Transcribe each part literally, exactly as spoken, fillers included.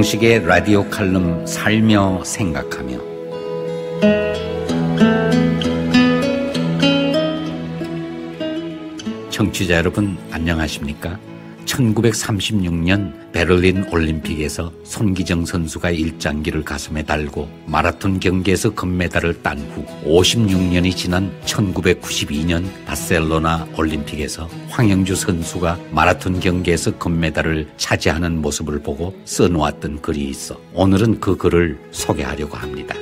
이동식의 라디오 칼럼 살며 생각하며. 청취자 여러분 안녕하십니까? 천구백삼십육 년 베를린 올림픽에서 손기정 선수가 일장기를 가슴에 달고 마라톤 경기에서 금메달을 딴 후 오십육 년이 지난 천구백구십이 년 바셀로나 올림픽에서 황영주 선수가 마라톤 경기에서 금메달을 차지하는 모습을 보고 써놓았던 글이 있어 오늘은 그 글을 소개하려고 합니다.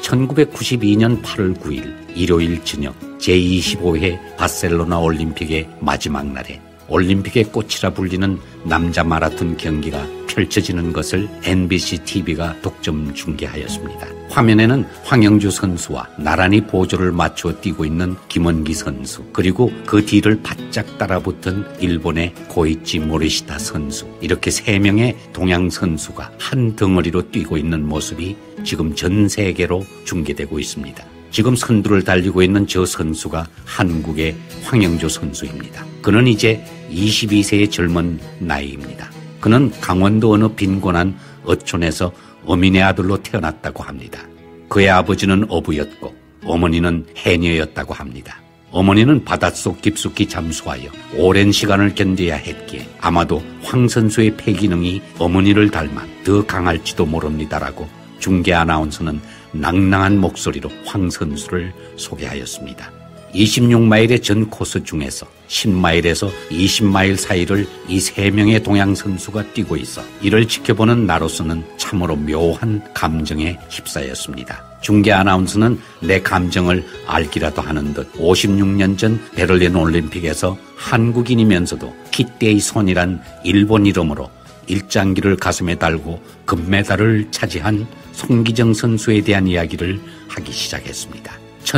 천구백구십이 년 팔월 구일 일요일 저녁 제이십오 회 바셀로나 올림픽의 마지막 날에 올림픽의 꽃이라 불리는 남자 마라톤 경기가 펼쳐지는 것을 엠비씨 티비가 독점 중계하였습니다. 화면에는 황영주 선수와 나란히 보조를 맞추어 뛰고 있는 김원기 선수, 그리고 그 뒤를 바짝 따라붙은 일본의 고이치 모리시타 선수, 이렇게 세 명의 동양 선수가 한 덩어리로 뛰고 있는 모습이 지금 전 세계로 중계되고 있습니다. 지금 선두를 달리고 있는 저 선수가 한국의 황영주 선수입니다. 그는 이제 이십이 세의 젊은 나이입니다. 그는 강원도 어느 빈곤한 어촌에서 어민의 아들로 태어났다고 합니다. 그의 아버지는 어부였고 어머니는 해녀였다고 합니다. 어머니는 바닷속 깊숙이 잠수하여 오랜 시간을 견뎌야 했기에 아마도 황 선수의 폐기능이 어머니를 닮아 더 강할지도 모릅니다라고 중계 아나운서는 낭낭한 목소리로 황 선수를 소개하였습니다. 이십육 마일의 전 코스 중에서 십 마일에서 이십 마일 사이를 이 세 명의 동양 선수가 뛰고 있어 이를 지켜보는 나로서는 참으로 묘한 감정에 휩싸였습니다. 중계 아나운서는 내 감정을 알기라도 하는 듯 오십육 년 전 베를린 올림픽에서 한국인이면서도 기대의 손이란 일본 이름으로 일장기를 가슴에 달고 금메달을 차지한 손기정 선수에 대한 이야기를 하기 시작했습니다.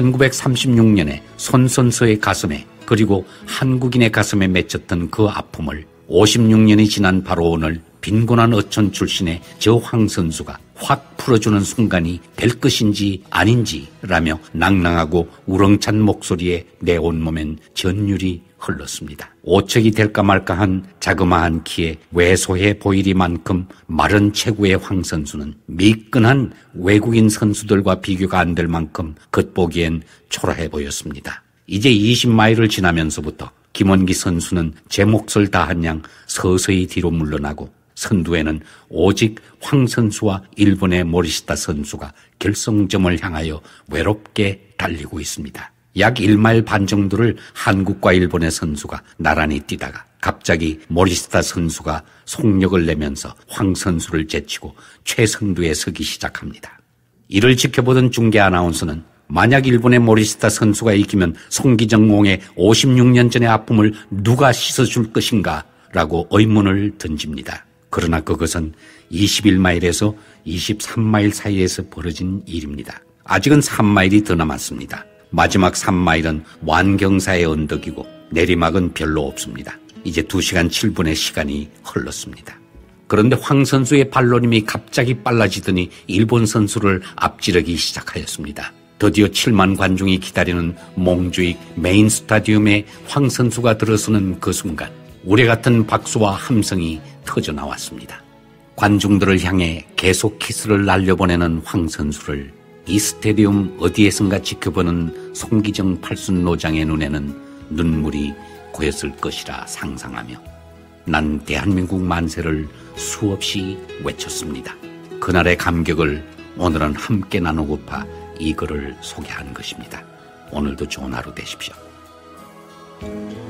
천구백삼십육 년에 손 선수의 가슴에 그리고 한국인의 가슴에 맺혔던 그 아픔을 오십육 년이 지난 바로 오늘 빈곤한 어촌 출신의 저 황 선수가 확 풀어주는 순간이 될 것인지 아닌지라며 낭낭하고 우렁찬 목소리에 내 온몸엔 전율이 흘렀습니다. 오척이 될까 말까한 자그마한 키에 왜소해 보이리만큼 마른 체구의 황 선수는 미끈한 외국인 선수들과 비교가 안 될 만큼 겉보기엔 초라해 보였습니다. 이제 이십 마일을 지나면서부터 김원기 선수는 제 몫을 다한 양 서서히 뒤로 물러나고 선두에는 오직 황 선수와 일본의 모리시타 선수가 결승점을 향하여 외롭게 달리고 있습니다. 약 일 마일 반 정도를 한국과 일본의 선수가 나란히 뛰다가 갑자기 모리시타 선수가 속력을 내면서 황 선수를 제치고 최선두에 서기 시작합니다. 이를 지켜보던 중계 아나운서는 만약 일본의 모리시타 선수가 이기면 손기정공의 오십육 년 전의 아픔을 누가 씻어줄 것인가 라고 의문을 던집니다. 그러나 그것은 이십일 마일에서 이십삼 마일 사이에서 벌어진 일입니다. 아직은 삼 마일이 더 남았습니다. 마지막 삼 마일은 완경사의 언덕이고 내리막은 별로 없습니다. 이제 두 시간 칠 분의 시간이 흘렀습니다. 그런데 황 선수의 발놀림이 갑자기 빨라지더니 일본 선수를 앞지르기 시작하였습니다. 드디어 칠만 관중이 기다리는 몽주익 메인 스타디움에 황 선수가 들어서는 그 순간 우레 같은 박수와 함성이 터져 나왔습니다. 관중들을 향해 계속 키스를 날려보내는 황 선수를 이 스타디움 어디에선가 지켜보는 손기정 팔순노장의 눈에는 눈물이 고였을 것이라 상상하며 난 대한민국 만세를 수없이 외쳤습니다. 그날의 감격을 오늘은 함께 나누고파 이 글을 소개한 것입니다. 오늘도 좋은 하루 되십시오.